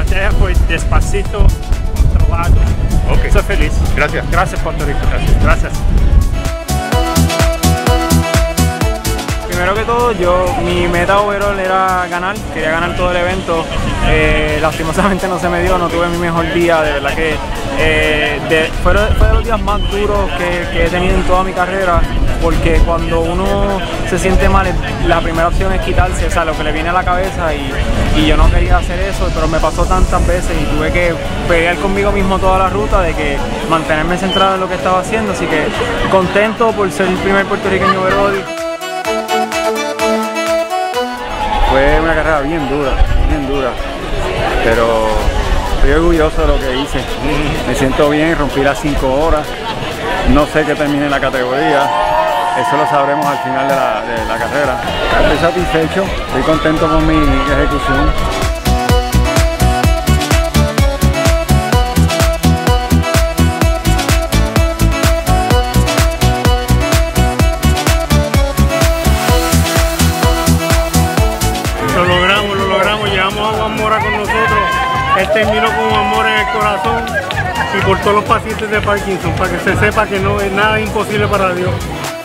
estrategia fue despacito, controlado. Ok. Soy feliz. Gracias. Gracias, Puerto Rico. Gracias. Primero que todo, mi meta overall era ganar, quería ganar todo el evento. Lastimosamente no se me dio, no tuve mi mejor día, de verdad que fue de los días más duros que he tenido en toda mi carrera, porque cuando uno se siente mal, la primera opción es quitarse, o sea, lo que le viene a la cabeza, y yo no quería hacer eso, pero me pasó tantas veces y tuve que pelear conmigo mismo toda la ruta de que mantenerme centrado en lo que estaba haciendo, así que contento por ser el primer puertorriqueño overall. Fue una carrera bien dura, pero estoy orgulloso de lo que hice. Me siento bien, rompí las 5 horas, no sé qué termine la categoría, eso lo sabremos al final de la carrera. Estoy satisfecho, estoy contento con mi ejecución. Lo logramos, llevamos a Juan Mora con nosotros, él terminó con Juan Mora en el corazón y por todos los pacientes de Parkinson, para que se sepa que no es nada imposible para Dios.